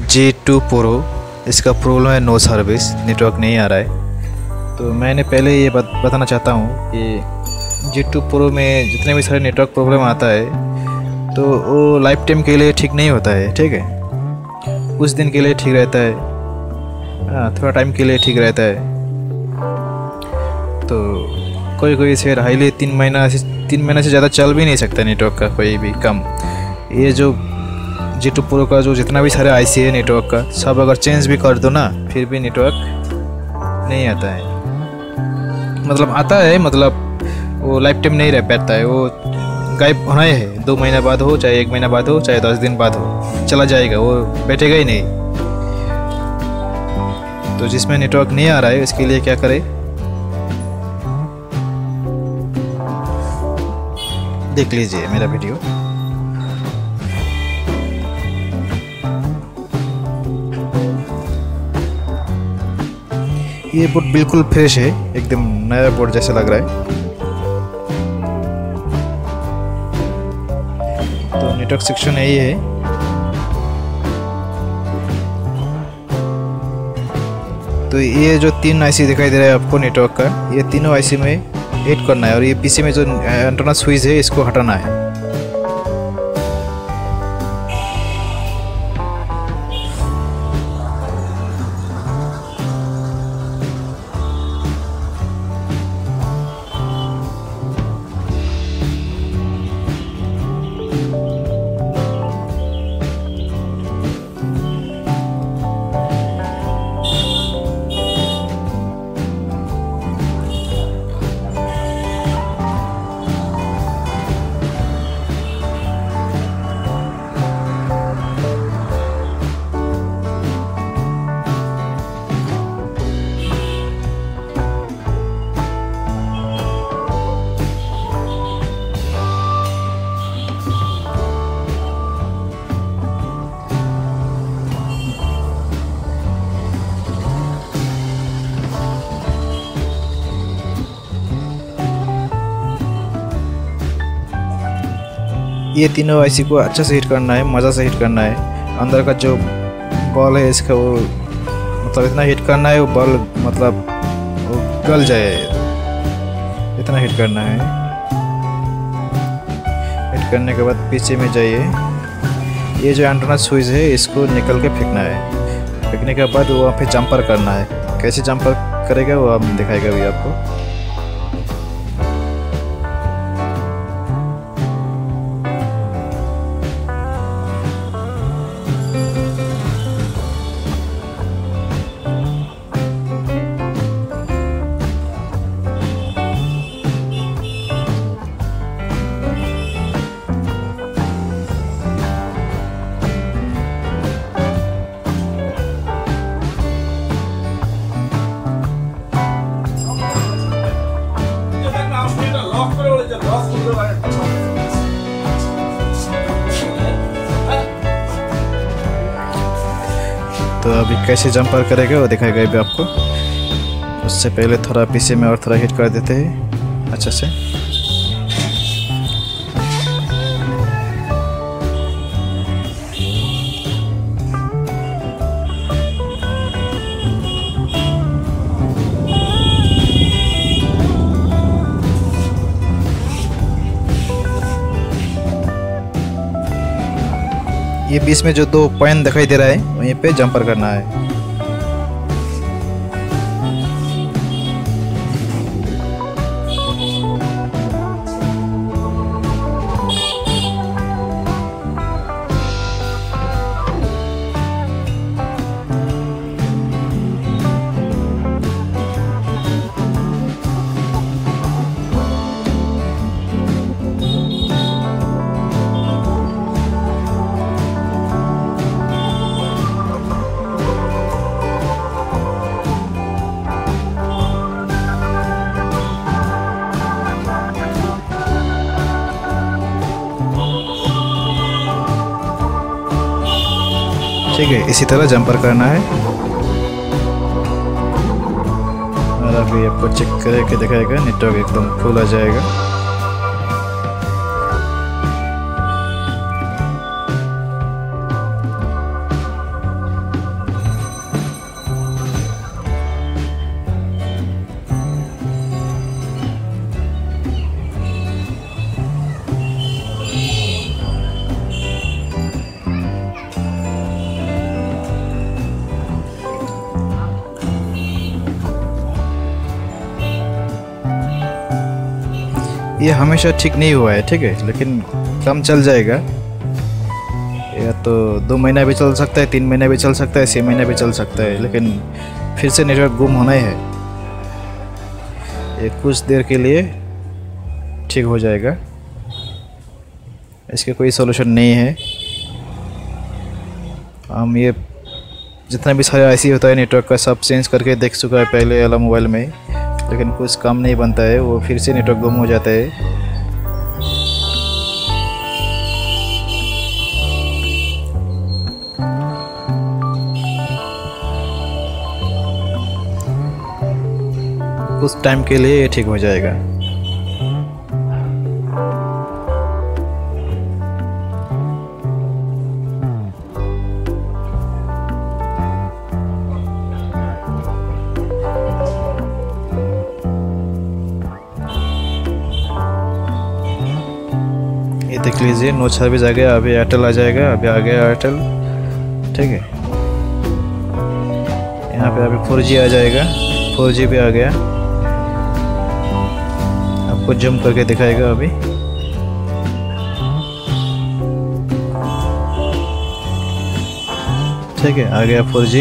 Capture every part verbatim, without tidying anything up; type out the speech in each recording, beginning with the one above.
जी two pro, इसका problem है no service, network नहीं आ रहा है। तो मैंने पहले ये बत, बताना चाहता हूँ कि जी टू प्रो में जितने भी सारे नेटवर्क प्रॉब्लम आता है तो वो लाइफ टाइम के लिए ठीक नहीं होता है, ठीक है। कुछ दिन के लिए ठीक रहता है, हाँ थोड़ा टाइम के लिए ठीक रहता है। तो कोई कोई से हाईली तीन महीना से तीन महीने से ज़्यादा चल भी नहीं सकता नेटवर्क का कोई भी कम। ये जो जी टू प्रो का जो जितना भी सारे आईसी है नेटवर्क का, सब अगर चेंज भी कर दो ना फिर भी नेटवर्क नहीं आता है। मतलब आता है, मतलब वो लाइफ टाइम नहीं रह पाता है, वो गायब होना ही है। दो महीने बाद हो, चाहे एक महीना बाद हो, चाहे दस दिन बाद हो, चला जाएगा, वो बैठेगा ही नहीं। तो जिसमें नेटवर्क नहीं आ रहा है उसके लिए क्या करें, देख लीजिए मेरा वीडियो। ये बोर्ड बिल्कुल फ्रेश है, एकदम नया बोर्ड जैसा लग रहा है। तो नेटवर्क सेक्शन यही है। तो ये जो तीन आईसी दिखाई दे रहा है आपको नेटवर्क का, ये तीनों आईसी में ऐड करना है और ये पीसी में जो एंटेना स्विच है इसको हटाना है। ये तीनों आईसी को अच्छा से हिट करना है, मज़ा से हिट करना है। अंदर का जो बॉल है इसका वो मतलब इतना हिट करना है वो बॉल मतलब वो गल जाए, इतना हिट करना है। हिट करने के बाद पीछे में जाइए, ये जो एंटेना स्विच है इसको निकल के फेंकना है। फेंकने के बाद वहाँ पे जंपर करना है। कैसे जंपर करेगा वो हम दिखाएगा भी आपको। तो अभी कैसे जंपर करेगा वो दिखाएगा अभी आपको। उससे पहले थोड़ा पीछे में और थोड़ा हिट कर देते हैं अच्छा से। ये बीच में जो दो पॉइंट दिखाई दे रहा है वहीं पे जंपर करना है। ठीक है, इसी तरह जंपर करना है। और अभी आपको चेक करके दिखाएगा, नेटवर्क एकदम फुल आ जाएगा। ये हमेशा ठीक नहीं हुआ है, ठीक है, लेकिन कम चल जाएगा। या तो दो महीना भी चल सकता है, तीन महीना भी चल सकता है, छः महीना भी चल सकता है, लेकिन फिर से नेटवर्क गुम होना ही है। ये कुछ देर के लिए ठीक हो जाएगा, इसके कोई सॉल्यूशन नहीं है। हम ये जितना भी सारे आईसी होता है नेटवर्क का सब चेंज करके देख चुका है पहले वाला मोबाइल में, लेकिन कुछ काम नहीं बनता है, वो फिर से नेटवर्क गुम हो जाता है। कुछ टाइम के लिए ये ठीक हो जाएगा। ये देख लीजिए नो सर्विस आ गया, अभी एयरटेल आ जाएगा, अभी आ गया एयरटेल, ठीक है। यहाँ पे अभी फोर जी आ जाएगा, फोर जी भी आ गया, आपको जंप करके दिखाएगा अभी। ठीक है, आ गया फोर जी।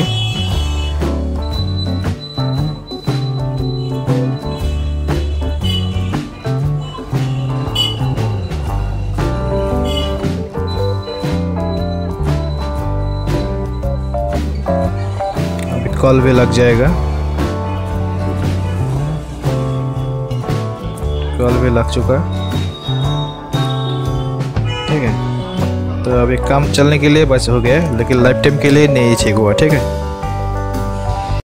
कॉल भी लग जाएगा, कॉल भी लग चुका, ठीक है। तो अभी काम चलने के लिए बस हो गया, लेकिन लाइफ टाइम के लिए नहीं ठीक हुआ, ठीक है।